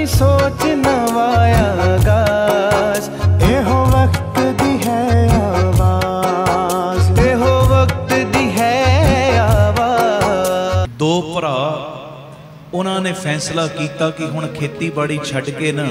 सोच नवाया गाज, एहो वक्त दी है आवाज, एहो वक्त दी है आवाज। दो भरा उन्होंने फैसला किया कि हुण खेतीबाड़ी छड्ड के ना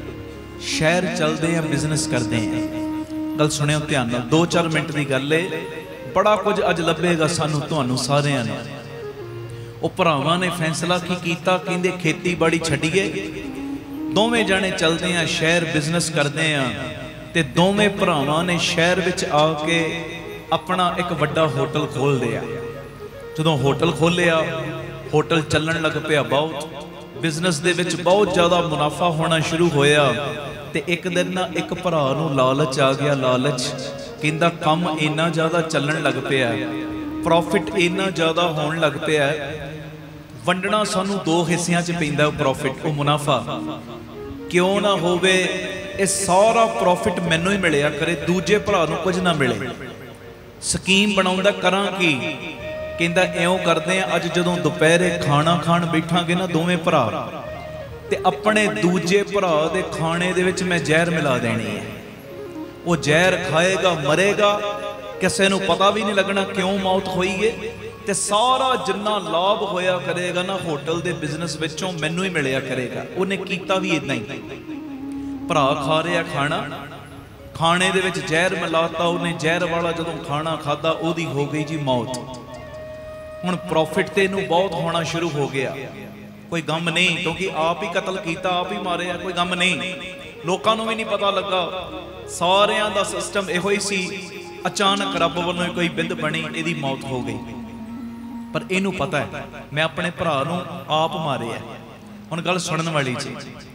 शहर चलते हैं, बिजनेस करते हैं। गल सुनियो ध्यान नाल, 2-4 मिनट की गल है, बड़ा कुछ अज लभेगा सानू तुहानू सारिआं नूं। ਉਹ ਭਰਾਵਾਂ ਨੇ फैसला की कीता, कहंदे खेतीबाड़ी छड्डीए, दोवें जाने चलते हैं शहर, बिजनेस करते हैं। ते दोवें भरावां ने शहर विच आके अपना एक वड्डा होटल खोल दिया। जदों होटल खोलिया, होटल चलण लग पिया बहुत, बिजनेस दे विच बहुत ज़्यादा मुनाफा होना शुरू होया। ते एक दिन ना एक भरा नूं लालच आ गया, लालच कहंदा काम इन्ना ज़्यादा चलण लग पिया, प्रॉफिट इन्ना ज़्यादा होण लग पिया, वंडना सानू 2 हिस्सियां च पैंदा प्रॉफिट, वो मुनाफा। क्यों ना होवे ये सारा प्रॉफिट मैनू ही मिलिया करे, दूजे भरा नूं कुछ ना मिले। स्कीम बनाउंदा करां की, कहंदा इउं करदे आ, अज जदों दुपहरे खाना खाण बैठांगे ना दोवें भरा, ते अपने दूजे भरा दे खाने दे विच मैं जहर मिला देनी है। वो जहर खाएगा, मरेगा, किसी नूं पता भी नहीं लगना क्यों मौत होई है। ते सारा जिन्ना लाभ होया करेगा ना होटल दे बिजनेस विचों मैनू ही मिलिया करेगा। उन्हें कीता भी इदां ही, भरा खा रहा खाना, खाने दे विच जहर मिलाता, उन्हें जहर वाला जदों खाना खादा उहदी हो गई जी मौत। हुण प्रॉफिट ते इहनूं बहुत होना शुरू हो गया, कोई गम नहीं, क्योंकि आप ही कतल किया, आप ही मारे, कोई गम नहीं, लोकां नूं भी नहीं पता लगा। सारियां दा सिस्टम इहो ही सी, अचानक रब वालों कोई बिंद बनी, इहदी मौत हो गई। पर इनू पता है मैं अपने भरा नूं आप मारिया। हुण गल सुनन वाली जी,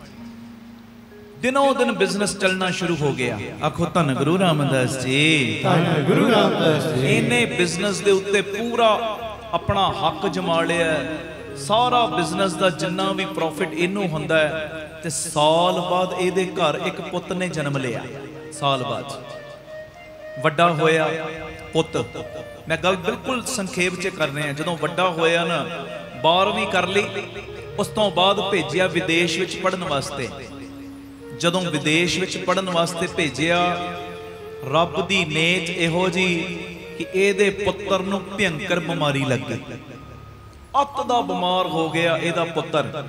दिनों दिन बिजनेस चलना शुरू हो गया। आखो धन गुरु रामदास जी, धन गुरु रामदास जी। इन्हें बिजनेस दे उत्ते पूरा अपना हक जमा लिया। सारा बिजनेस दा जिन्ना भी प्रॉफिट इनू हुंदा है, ते साल बाद इहदे घर एक पुत ने जन्म लिया। साल बाद वड्डा होया पुत, मैं गल बिल्कुल संखेप च कर रहे हैं। जदों वड्डा होया ना, 12वीं कर ली, उस तो बाद भेजिया विदेश विच पढ़न वास्ते। जदों विदेश विच पढ़न वास्ते भेजिया, रब दी नेत इहो जी कि इहदे पुत्तर नूं भयंकर बीमारी लग गई, अत दा बीमार हो गया इहदा पुत्तर।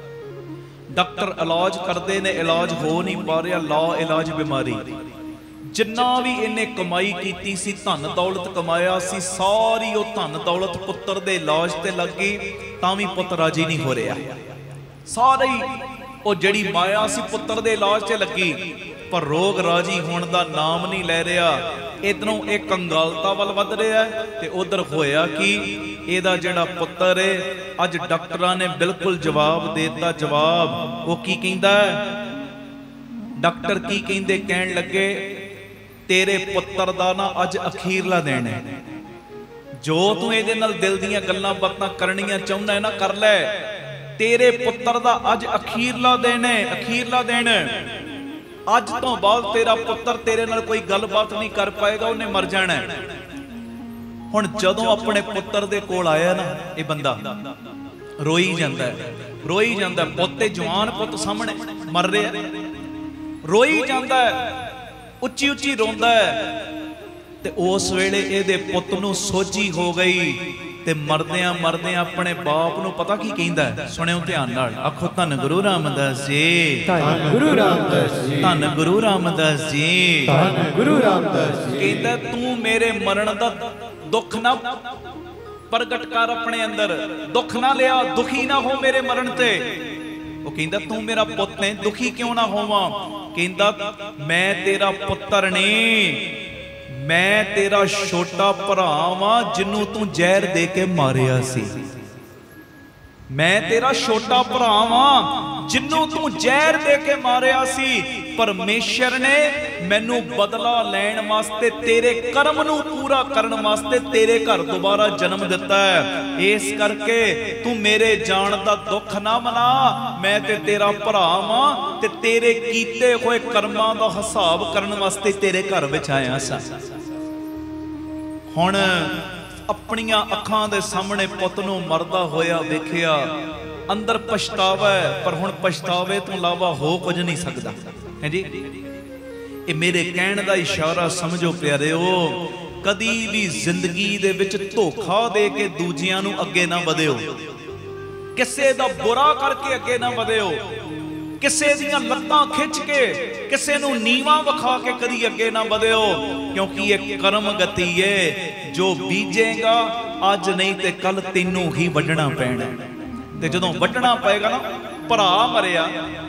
डॉक्टर इलाज करते ने, इलाज हो नहीं पा रहा, ला इलाज बीमारी। जिन्ना भी इन्हें कमाई की सी, धन दौलत कमाया सी, सारी वो धन दौलत पुत्र दे इलाज ते लग गई, तां भी पुत्र राजी नहीं हो रहा। सारी वो जड़ी माया सी पुत्र दे इलाज ते लगी, पर रोग राजी होने का नाम नहीं ले रहा। इधरों एक कंगालता वाल वध रहा है, ते उधर होया कि इहदा जिहड़ा पुत्र है, अज डॉक्टरां ने बिल्कुल जवाब देता। जवाब वो की कहंदा है, डॉक्टर की कहंदे, कहण लगे तेरे पुत्र दा ना अज अखीरला दिन है, जो तू इहदे नाल दिल दीयां गल्लां बातां करनियां चाहुंदा है ना, कर लै। तेरे पुत्र दा अज अखीरला दिन है, अखीरला दिन। अज तो बाद तेरा पुत्र तेरे नाल कोई गलबात नहीं कर पाएगा, उन्हें मर जाना है। हुण जदों अपने पुत्र दे कोल आया ना, ये बंदा रोई जांदा है, रोई जांदा है। पुत्ते जवान पुत सामने मर रहा, रोई जांदा है, उच्ची उच्ची रोंदा है। ते उस वेले इहदे पुत नूं सोझी हो गई, ते मरदियां मरदियां अपने बाप नूं पता की कहंदा है, सुनियो ध्यान नाल। आखो धन गुरु रामदास जी, धन गुरु रामदास जी, धन गुरु रामदास जी, धन गुरु रामदास जी। कहंदा तू मेरे मरण दा दुख ना प्रगट कर, अपने अंदर दुख ना लिया, दुखी ना हो मेरे मरण ते। वो कहंदा तू मेरा पुत ने, दुखी क्यों ना होवां? कहंदा मैं तेरा पुत्र नहीं, मैं तेरा छोटा भरा वां जिन्नू तू जहर दे के मारिया सी। मैं तेरा छोटा भरा वां जिन्नू तू जहर दे के मारिया सी। परमेश्वर ने मैनू बदला लैण वास्ते, तेरे कर्म नू पूरा करन वास्ते तेरे घर दोबारा जन्म दिता है। इस करके तू मेरे जान दा दुख ना मना, मैं ते तेरा भरा वां, ते तेरे कीते होए कर्मां दा हिसाब करन वास्ते तेरे घर विच आया सा। हुण अपनियां अखां दे सामने पुत नूं मरदा होया वेखिया, अंदर पछतावा है, पर हुण पछतावे तो इलावा हो कुछ नहीं सकता है जी। ये मेरे कहने का इशारा समझो प्यारेओ, कदी भी जिंदगी दे विच धोखा दे के दूजियां नूं अगे ना वधिओ, किसे दा बुरा करके अगे ना वधिओ, किसे दियां लत्तां खिंच के किसे नूं नीवा विखा के कदी अगे ना वधिओ, क्योंकि ये कर्म गति है। जो बीजेगा अज नहीं ते कल तैनूं ही वढना पैना, ते जदों वढना पएगा ना, भरा मरिया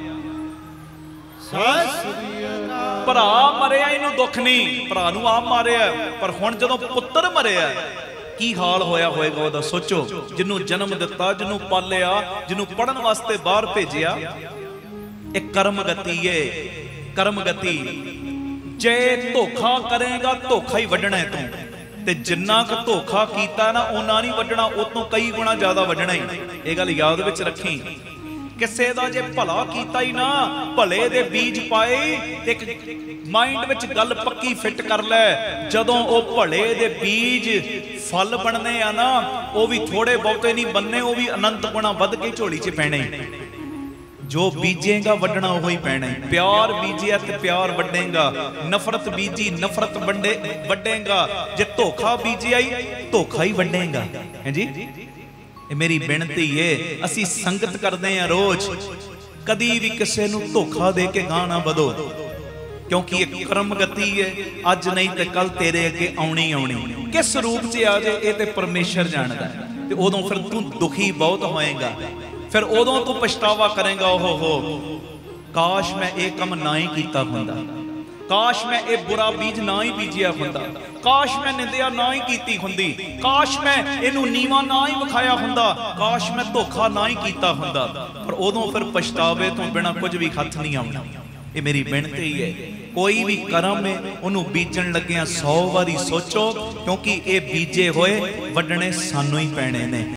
भरा मरिया इनू दुख नहीं, भरा नूं आप मारिया, पर हुण जदों पुत्तर मरिया की हाल होया होएगा ओदा सोचो। जिन्नू जन्म दिता, जिन्नू पालिया, जिन्नू पढ़न वास्ते बाहर भेजिया, एक कर्म गति है। कर्म गति जे धोखा करेगा धोखा ही वढना है तू, ते जिन्ना क धोखा कीता ना उन्ना नहीं वढना, उतों कई गुणा ज्यादा वढना ही। ये गल याद विच रखी, किसे दा जे भला कीता ही ना, भले दे बीज पाए, एक माइंड विच गल पक्की फिट कर लै, जदों ओ भले दे बीज फल बनने आ ना, वो भी थोड़े बहुते नहीं बनने, वो भी अनंत गुणा वध के झोली च पैने। जो बीजेगा वढना वो ही पैना। प्यार बीजिया ते प्यार वढेगा, नफरत बीजी नफरत वढेगा, जे धोखा बीजिया ही धोखा ही वढेगा है जी। मेरी बेनती है, असी संगत करते हैं रोज, कदी भी किसी नूं धोखा दे के गां ना वधो, क्योंकि एक कर्म गति है। अज नहीं तो कल तेरे अगे आउणी आउणी, किस रूप च आ जाए ये तो परमेश्वर जानदा है। ते उदों फिर तू दुखी बहुत होएगा, फिर उदों तू पछतावा करेगा, ओहो हो काश मैं ये कम ना ही कीता हुंदा, काश मैं ये बुरा बीज ना ही बीजिया हुंदा, काश मैं निंदिया ना ही कीती हुंदी, काश मैं इनू नीवा ना ही विखाया हुंदा, काश मैं धोखा ना ही कीता हुंदा। पर उदों फिर पछतावे तो बिना कुछ भी हथ नहीं आउणा। ये मेरी बेनती है, कोई भी कर्म है उन्होंने बीजन लग्या 100 बारी सोचो, क्योंकि ये बीजे होए वढने सानू ही पैने ने।